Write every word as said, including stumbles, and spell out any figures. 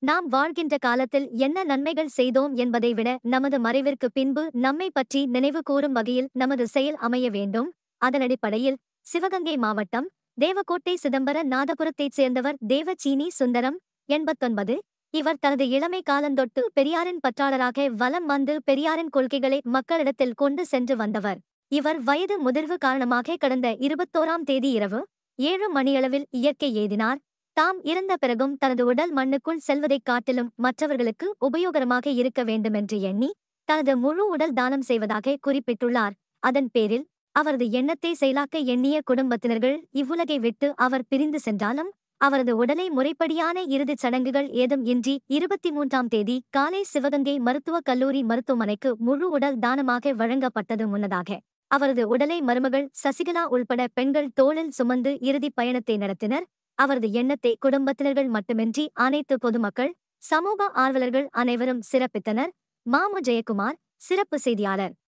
நாம் வாழ்கின்ற காலத்தில் என்ன நன்மைகள் செய்தோம் என்பதை விட நமது மறைவிற்கு பின்பு நம்மை பற்றி நினைவு கூறும் வகையில் நமது செயல் அமைய வேண்டும். அதனடிப்படையில் சிவகங்கை மாவட்டம் தேவக்கோட்டை சிதம்பர நாதபுரத்தைச் சேர்ந்தவர் தேவசீனி சுந்தரம், எண்பத்தொன்பது. இவர் தனது இளமை காலந்தொட்டு பெரியாரின் பற்றாளராக வலம் வந்து பெரியாரின் கொள்கைகளை மக்களிடத்தில் கொண்டு சென்று வந்தவர். இவர் வயது முதிர்வு காரணமாக கடந்த இருபத்தோராம் தேதி இரவு ஏழு மணியளவில் இயற்கை எய்தினார். தாம் இறந்த பிறகும் தனது உடல் மண்ணுக்குள் செல்வதைக் காட்டிலும் மற்றவர்களுக்கு உபயோகரமாக இருக்க வேண்டுமென்று எண்ணி தனது முழு உடல் தானம் செய்வதாக குறிப்பிட்டுள்ளார். அதன் பேரில் அவரது எண்ணத்தை செயலாக்க எண்ணிய குடும்பத்தினர்கள் இவ்வுலகை விட்டு அவர் பிரிந்து சென்றாலும் அவரது உடலை முறைப்படியான இறுதிச் சடங்குகள் ஏதும் இன்றி இருபத்தி மூன்றாம் தேதி காலை சிவகங்கை மருத்துவக் கல்லூரி மருத்துவமனைக்கு முழு உடல் தானமாக வழங்கப்பட்டது. முன்னதாக அவரது உடலை மருமகள் சசிகலா உள்பட பெண்கள் தோளில் சுமந்து இறுதிப் பயணத்தை நடத்தினர். அவரது எண்ணத்தை குடும்பத்தினர்கள் மட்டுமின்றி அனைத்து பொதுமக்கள், சமூக ஆர்வலர்கள் அனைவரும் சிறப்பித்தனர். மாமு ஜெயக்குமார், சிறப்பு செய்தியாளர்.